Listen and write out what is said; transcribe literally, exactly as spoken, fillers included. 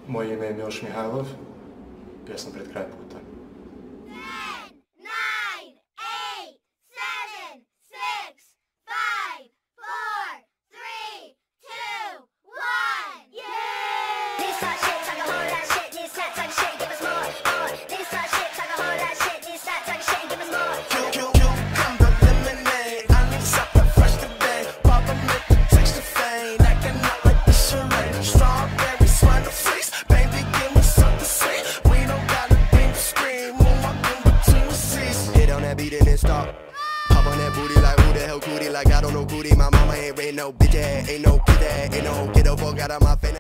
Moje ime je Miloš Mihajlov, pjesma Pred kraj puta. Beat and then stop. Pop on that booty like who the hell cootie? Like I don't know cootie. My mama ain't raised no bitch ass, ain't no kid that, ain't no get the fuck out of my face.